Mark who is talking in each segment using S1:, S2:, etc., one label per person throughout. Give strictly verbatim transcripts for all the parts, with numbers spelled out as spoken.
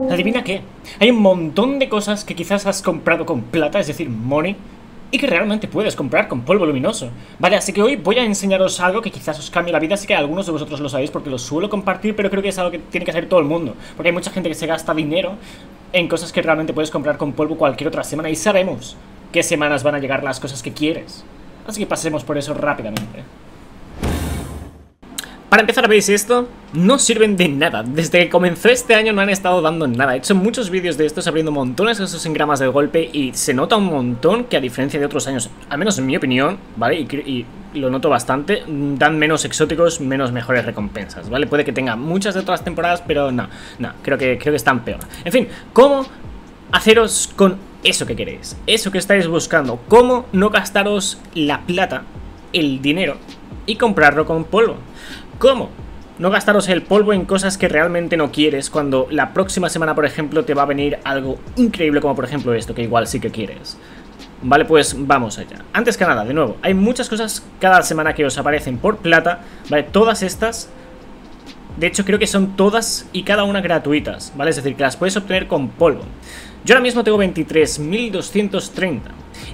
S1: ¿Adivina qué? Hay un montón de cosas que quizás has comprado con plata, es decir, money, y que realmente puedes comprar con polvo luminoso. Vale, así que hoy voy a enseñaros algo que quizás os cambie la vida. Así que algunos de vosotros lo sabéis porque lo suelo compartir, pero creo que es algo que tiene que hacer todo el mundo, porque hay mucha gente que se gasta dinero en cosas que realmente puedes comprar con polvo cualquier otra semana, y sabemos qué semanas van a llegar las cosas que quieres. Así que pasemos por eso rápidamente. Para empezar, ¿veis esto? No sirven de nada. Desde que comenzó este año no han estado dando nada. He hecho muchos vídeos de estos abriendo montones de esos engramas de golpe y se nota un montón que, a diferencia de otros años, al menos en mi opinión, ¿vale? Y, y lo noto bastante, dan menos exóticos, menos mejores recompensas, ¿vale? Puede que tenga muchas de otras temporadas, pero no, no, creo que, creo que están peor. En fin, ¿cómo haceros con eso que queréis? Eso que estáis buscando. ¿Cómo no gastaros la plata, el dinero, y comprarlo con polvo? ¿Cómo no gastaros el polvo en cosas que realmente no quieres cuando la próxima semana, por ejemplo, te va a venir algo increíble como por ejemplo esto, que igual sí que quieres? Vale, pues vamos allá. Antes que nada, de nuevo, hay muchas cosas cada semana que os aparecen por plata, ¿vale? Todas estas, de hecho creo que son todas y cada una gratuitas, ¿vale? Es decir, que las puedes obtener con polvo. Yo ahora mismo tengo veintitrés mil doscientos treinta.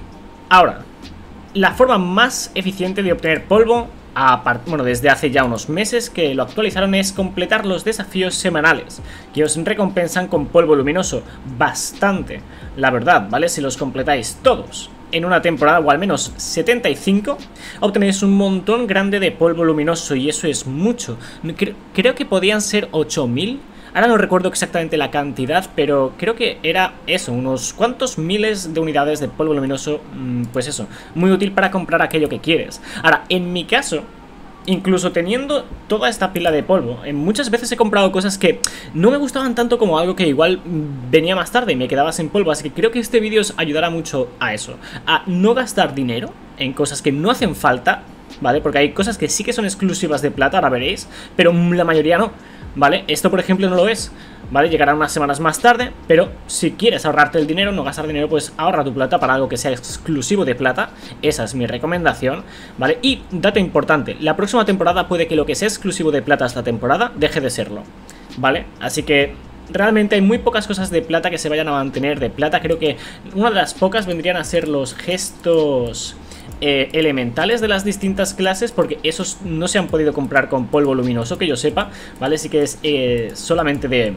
S1: Ahora, la forma más eficiente de obtener polvo, bueno, desde hace ya unos meses que lo actualizaron, es completar los desafíos semanales, que os recompensan con polvo luminoso bastante, la verdad, ¿vale? Si los completáis todos en una temporada, o al menos setenta y cinco, obtenéis un montón grande de polvo luminoso, y eso es mucho. Creo que podían ser ocho mil. Ahora no recuerdo exactamente la cantidad, pero creo que era eso, unos cuantos miles de unidades de polvo luminoso. Pues eso, muy útil para comprar aquello que quieres. Ahora, en mi caso, incluso teniendo toda esta pila de polvo, muchas veces he comprado cosas que no me gustaban tanto como algo que igual venía más tarde y me quedaba sin polvo. Así que creo que este vídeo os ayudará mucho a eso, a no gastar dinero en cosas que no hacen falta, ¿vale? Porque hay cosas que sí que son exclusivas de plata, ahora veréis, pero la mayoría no, ¿vale? Esto, por ejemplo, no lo es, ¿vale? Llegará unas semanas más tarde, pero si quieres ahorrarte el dinero, no gastar dinero, pues ahorra tu plata para algo que sea exclusivo de plata. Esa es mi recomendación, ¿vale? Y dato importante, la próxima temporada puede que lo que sea exclusivo de plata esta temporada deje de serlo, ¿vale? Así que realmente hay muy pocas cosas de plata que se vayan a mantener de plata. Creo que una de las pocas vendrían a ser los gestos Eh, elementales de las distintas clases, porque esos no se han podido comprar con polvo luminoso, que yo sepa, ¿vale? Sí que es eh, solamente de,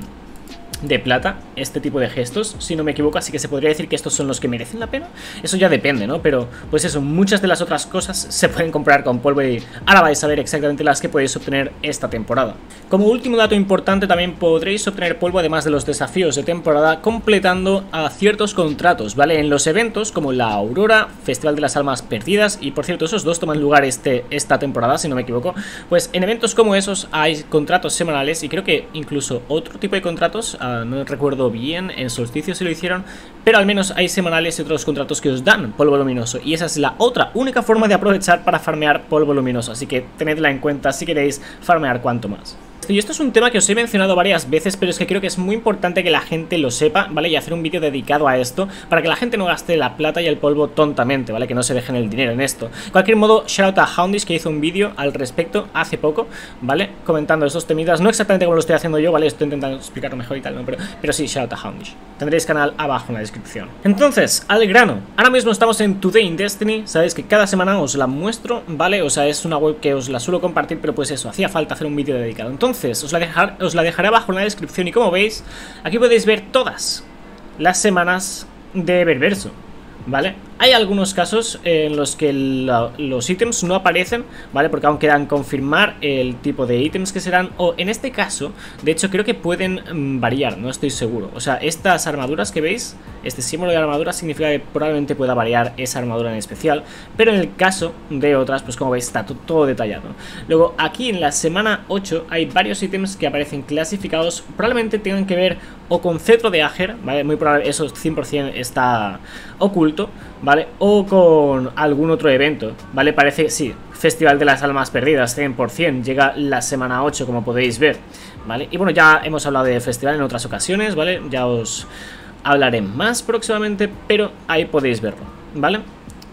S1: de plata este tipo de gestos, si no me equivoco, así que se podría decir que estos son los que merecen la pena. Eso ya depende, ¿no? Pero pues eso, muchas de las otras cosas se pueden comprar con polvo, y ahora vais a ver exactamente las que podéis obtener esta temporada. Como último dato importante, también podréis obtener polvo además de los desafíos de temporada completando a ciertos contratos, ¿vale? En los eventos como la Aurora, Festival de las Almas Perdidas, y por cierto esos dos toman lugar este, esta temporada, si no me equivoco. Pues en eventos como esos hay contratos semanales, y creo que incluso otro tipo de contratos, uh, no recuerdo bien, en Solsticio si lo hicieron, pero al menos hay semanales y otros contratos que os dan polvo luminoso, y esa es la otra única forma de aprovechar para farmear polvo luminoso, así que tenedla en cuenta si queréis farmear cuanto más. Y esto es un tema que os he mencionado varias veces, pero es que creo que es muy importante que la gente lo sepa, ¿vale? Y hacer un vídeo dedicado a esto, para que la gente no gaste la plata y el polvo tontamente, ¿vale? Que no se dejen el dinero en esto. De cualquier modo, shout out a Houndish, que hizo un vídeo al respecto hace poco, ¿vale? Comentando esos temidas, no exactamente como lo estoy haciendo yo, ¿vale? Estoy intentando explicarlo mejor y tal, ¿no? Pero, pero sí, shout out a Houndish. Tendréis canal abajo en la descripción. Entonces, al grano. Ahora mismo estamos en Today in Destiny, sabéis que cada semana os la muestro, ¿vale? O sea, es una web que os la suelo compartir, pero pues eso, hacía falta hacer un vídeo dedicado. Entonces, Os la, dejar, os la dejaré abajo en la descripción, y como veis, aquí podéis ver todas las semanas de Eververso, ¿vale? Hay algunos casos en los que la, los ítems no aparecen, ¿vale? Porque aún quedan confirmar el tipo de ítems que serán, o en este caso, de hecho creo que pueden mmm, variar, no estoy seguro. O sea, estas armaduras que veis, este símbolo de armadura significa que probablemente pueda variar esa armadura en especial, pero en el caso de otras, pues como veis está todo detallado. Luego aquí en la semana ocho hay varios ítems que aparecen clasificados, probablemente tengan que ver o con cetro de Ager, ¿vale? Muy probable, eso cien por cien está oculto, ¿vale? O con algún otro evento, ¿vale? Parece, sí, Festival de las Almas Perdidas, cien por cien, llega la semana ocho, como podéis ver, ¿vale? Y bueno, ya hemos hablado de festival en otras ocasiones, ¿vale? Ya os hablaré más próximamente, pero ahí podéis verlo, ¿vale?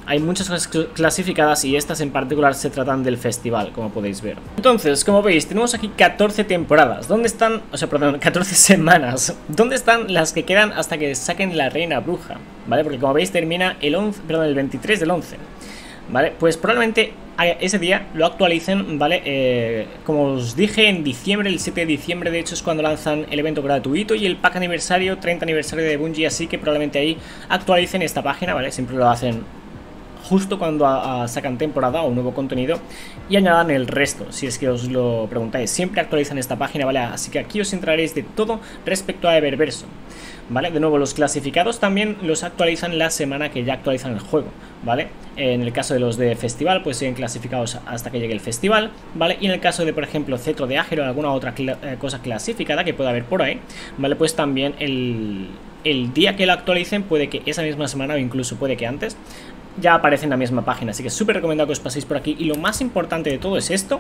S1: hay muchas cosas cl clasificadas y estas en particular se tratan del festival, como podéis ver. Entonces, como veis, tenemos aquí catorce temporadas. ¿Dónde están? O sea, perdón, catorce semanas. ¿Dónde están las que quedan hasta que saquen la Reina Bruja? ¿Vale? Porque como veis termina el once, perdón, el veintitrés del once. ¿Vale? Pues probablemente ese día lo actualicen, ¿vale? Eh, como os dije, en diciembre, el siete de diciembre, de hecho, es cuando lanzan el evento gratuito y el pack aniversario, treinta aniversario de Bungie, así que probablemente ahí actualicen esta página, ¿vale? Siempre lo hacen justo cuando a, a sacan temporada o nuevo contenido y añadan el resto, si es que os lo preguntáis. Siempre actualizan esta página, ¿vale? Así que aquí os enteraréis de todo respecto a Eververso, ¿vale? De nuevo, los clasificados también los actualizan la semana que ya actualizan el juego, ¿vale? En el caso de los de festival, pues siguen clasificados hasta que llegue el festival, ¿vale? Y en el caso de, por ejemplo, cetro de Ágero o alguna otra cl eh, cosa clasificada que pueda haber por ahí, ¿vale? Pues también el, el día que lo actualicen, puede que esa misma semana o incluso puede que antes, ya aparece en la misma página. Así que súper recomendado que os paséis por aquí. Y lo más importante de todo es esto,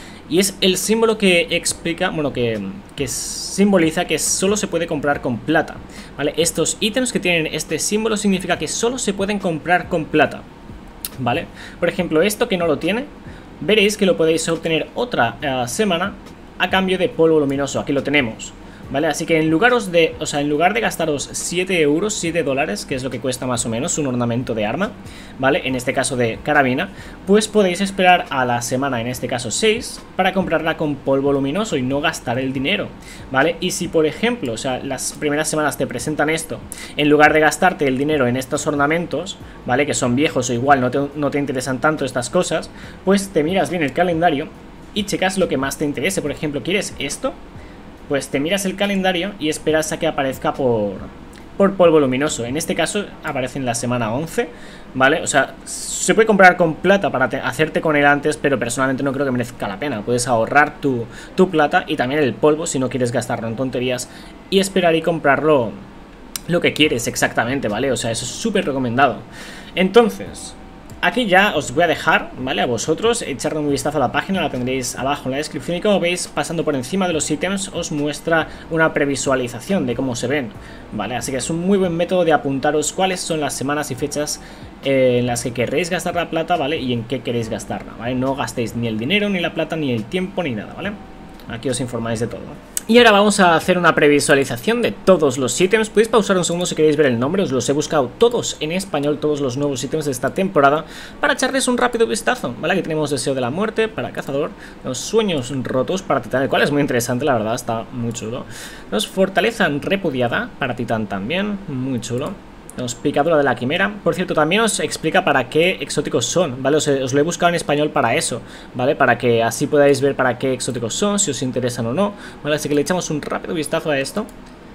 S1: y es el símbolo que explica, bueno, que, que simboliza que solo se puede comprar con plata, ¿vale? Estos ítems que tienen este símbolo significa que solo se pueden comprar con plata, ¿vale? Por ejemplo, esto que no lo tiene, veréis que lo podéis obtener otra uh, semana a cambio de polvo luminoso. Aquí lo tenemos, ¿vale? Así que en lugar de, o sea, en lugar de gastaros siete euros, siete dólares, que es lo que cuesta más o menos un ornamento de arma, ¿vale? En este caso de carabina, pues podéis esperar a la semana, en este caso seis, para comprarla con polvo luminoso y no gastar el dinero, ¿vale? Y si, por ejemplo, o sea, las primeras semanas te presentan esto, en lugar de gastarte el dinero en estos ornamentos, ¿vale? Que son viejos o igual no te, no te interesan tanto estas cosas, pues te miras bien el calendario y checas lo que más te interese. Por ejemplo, ¿quieres esto? Pues te miras el calendario y esperas a que aparezca por, por polvo luminoso. En este caso aparece en la semana once, ¿vale? O sea, se puede comprar con plata para te, hacerte con él antes, pero personalmente no creo que merezca la pena. Puedes ahorrar tu, tu plata y también el polvo si no quieres gastarlo en tonterías y esperar y comprarlo lo que quieres exactamente, ¿vale? O sea, eso es súper recomendado. Entonces, aquí ya os voy a dejar, ¿vale? A vosotros echarle un vistazo a la página, la tendréis abajo en la descripción. Y como veis, pasando por encima de los ítems, os muestra una previsualización de cómo se ven, ¿vale? Así que es un muy buen método de apuntaros cuáles son las semanas y fechas eh, en las que querréis gastar la plata, ¿vale? Y en qué queréis gastarla, ¿vale? No gastéis ni el dinero, ni la plata, ni el tiempo, ni nada, ¿vale? Aquí os informáis de todo. Y ahora vamos a hacer una previsualización de todos los ítems. Podéis pausar un segundo si queréis ver el nombre. Os los he buscado todos en español, todos los nuevos ítems de esta temporada, para echarles un rápido vistazo, ¿vale? Aquí tenemos Deseo de la Muerte para Cazador, los Sueños Rotos para Titán, el cual es muy interesante, la verdad, está muy chulo. Nos Fortaleza Repudiada para Titán también, muy chulo. Tenemos Picadura de la Quimera. Por cierto, también os explica para qué exóticos son, ¿vale? Os, os lo he buscado en español para eso, ¿vale? Para que así podáis ver para qué exóticos son, si os interesan o no, ¿vale? Así que le echamos un rápido vistazo a esto.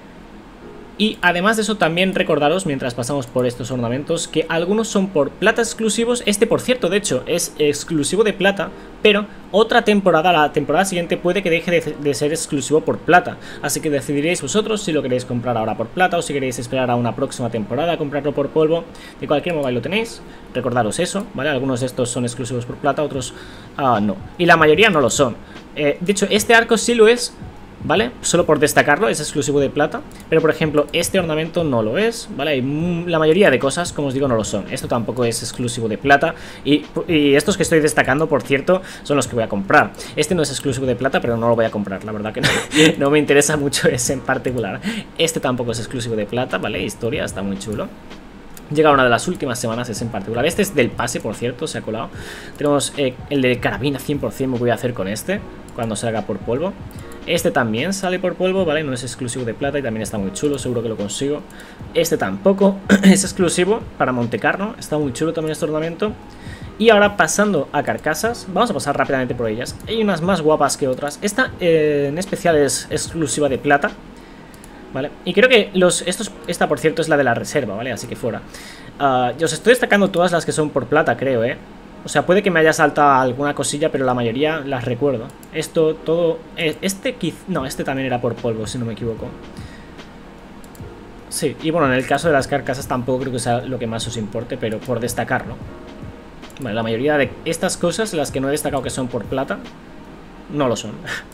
S1: Y además de eso, también recordaros, mientras pasamos por estos ornamentos, que algunos son por plata exclusivos. Este, por cierto, de hecho, es exclusivo de plata, pero otra temporada, la temporada siguiente, puede que deje de, de ser exclusivo por plata. Así que decidiréis vosotros si lo queréis comprar ahora por plata o si queréis esperar a una próxima temporada a comprarlo por polvo. De cualquier modo, ahí lo tenéis. Recordaros eso, ¿vale? Algunos de estos son exclusivos por plata, otros uh, no. Y la mayoría no lo son. Eh, de hecho, este arco sí lo es, ¿vale? Solo por destacarlo, es exclusivo de plata. Pero por ejemplo, este ornamento no lo es, ¿vale? Y la mayoría de cosas, como os digo, no lo son. Esto tampoco es exclusivo de plata. Y, y estos que estoy destacando, por cierto, son los que voy a comprar. Este no es exclusivo de plata, pero no lo voy a comprar. La verdad que no, no me interesa mucho ese en particular. Este tampoco es exclusivo de plata, ¿vale? Historia, está muy chulo. Llega una de las últimas semanas, es en particular. Este es del pase, por cierto, se ha colado. Tenemos eh, el de carabina, cien por cien me voy a hacer con este cuando salga por polvo. Este también sale por polvo, ¿vale? No es exclusivo de plata y también está muy chulo, seguro que lo consigo. Este tampoco es exclusivo para Montecarlo, está muy chulo también este ornamento. Y ahora pasando a carcasas, vamos a pasar rápidamente por ellas. Hay unas más guapas que otras. Esta eh, en especial es exclusiva de plata, ¿vale? Y creo que los, estos, esta, por cierto, es la de la reserva, ¿vale? Así que fuera. Uh, yo os estoy destacando todas las que son por plata, creo, ¿eh? O sea, puede que me haya saltado alguna cosilla, pero la mayoría las recuerdo. Esto, todo... Este, no, este también era por polvo, si no me equivoco. Sí, y bueno, en el caso de las carcasas tampoco creo que sea lo que más os importe, pero por destacarlo. Vale, la mayoría de estas cosas, las que no he destacado que son por plata, no lo son.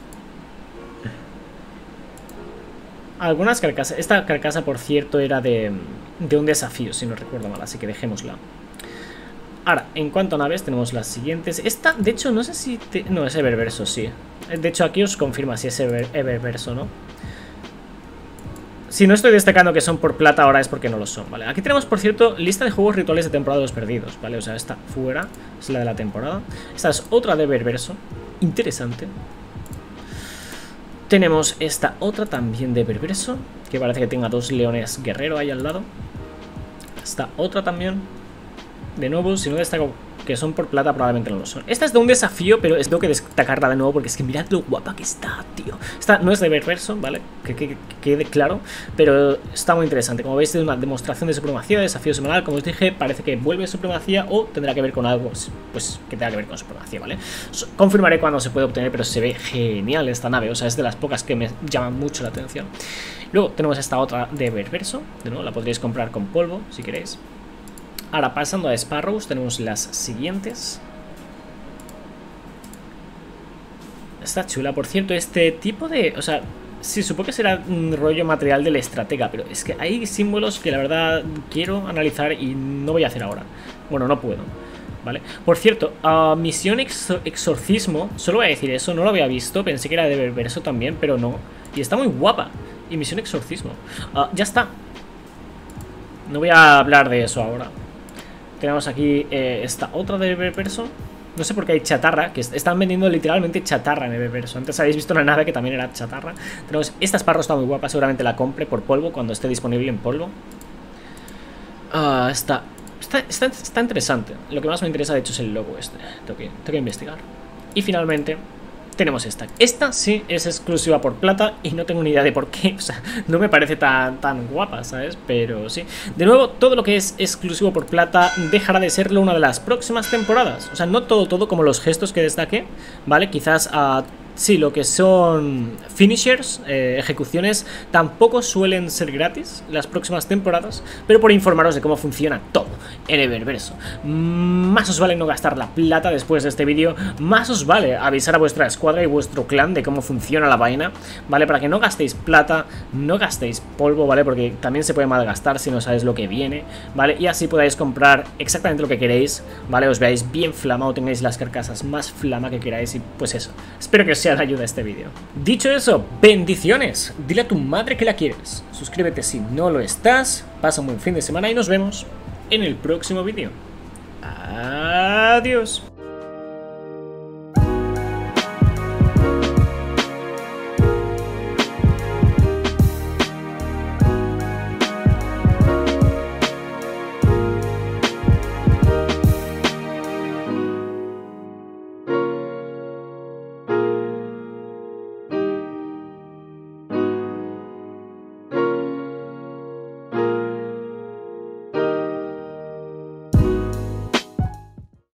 S1: Algunas carcasas... Esta carcasa, por cierto, era de, de un desafío, si no recuerdo mal, así que dejémosla. Ahora, en cuanto a naves, tenemos las siguientes. Esta, de hecho, no sé si... Te... No, es Eververso, sí. De hecho, aquí os confirma si es Ever... Eververso, ¿no? Si no estoy destacando que son por plata ahora es porque no lo son, ¿vale? Aquí tenemos, por cierto, lista de juegos rituales de temporada de los perdidos, ¿vale? O sea, esta fuera es la de la temporada. Esta es otra de Eververso. Interesante. Tenemos esta otra también de Eververso, que parece que tenga dos leones guerrero ahí al lado. Esta otra también. De nuevo, si no destaco que son por plata, probablemente no lo son. Esta es de un desafío, pero es tengo que destacarla de nuevo porque es que mirad lo guapa que está, tío. Esta no es de Eververso, ¿vale? Que, que, que quede claro, pero está muy interesante. Como veis, es una demostración de supremacía, de desafío semanal. Como os dije, parece que vuelve supremacía o tendrá que ver con algo, pues, que tenga que ver con supremacía, ¿vale? Confirmaré cuándo se puede obtener, pero se ve genial esta nave. O sea, es de las pocas que me llaman mucho la atención. Luego tenemos esta otra de Eververso. De nuevo, la podréis comprar con polvo, si queréis. Ahora, pasando a Sparrows, tenemos las siguientes. Está chula, por cierto, este tipo de... O sea, sí, supongo que será un rollo material del estratega, pero es que hay símbolos que la verdad quiero analizar y no voy a hacer ahora. Bueno, no puedo, ¿vale? Por cierto, uh, Misión Exor Exorcismo, solo voy a decir eso, no lo había visto, pensé que era de Eververso también, pero no. Y está muy guapa. Y Misión Exorcismo. Uh, ya está. No voy a hablar de eso ahora. Tenemos aquí eh, esta otra de Eververso. No sé por qué hay chatarra, que están vendiendo literalmente chatarra en Eververso. Antes habéis visto una nave que también era chatarra. Tenemos esta Sparrow, está muy guapa, seguramente la compre por polvo cuando esté disponible en polvo. Ah, uh, está, está, está, está interesante. Lo que más me interesa de hecho es el logo este. Tengo que, tengo que investigar. Y finalmente tenemos esta. Esta sí es exclusiva por plata y no tengo ni idea de por qué. O sea, no me parece tan, tan guapa, ¿sabes? Pero sí. De nuevo, todo lo que es exclusivo por plata dejará de serlo una de las próximas temporadas. O sea, no todo, todo como los gestos que destaqué, ¿vale? Quizás a... Uh, sí, lo que son finishers, eh, ejecuciones, tampoco suelen ser gratis las próximas temporadas, pero por informaros de cómo funciona todo en Eververso. Más os vale no gastar la plata después de este vídeo, más os vale avisar a vuestra escuadra y vuestro clan de cómo funciona la vaina, ¿vale? Para que no gastéis plata, no gastéis polvo, ¿vale? Porque también se puede malgastar si no sabéis lo que viene, ¿vale? Y así podáis comprar exactamente lo que queréis, ¿vale? Os veáis bien flama o tengáis las carcasas más flama que queráis y pues eso. Espero que os sea de ayuda este vídeo. Dicho eso, bendiciones. Dile a tu madre que la quieres. Suscríbete si no lo estás. Pasa un buen fin de semana y nos vemos en el próximo vídeo. Adiós.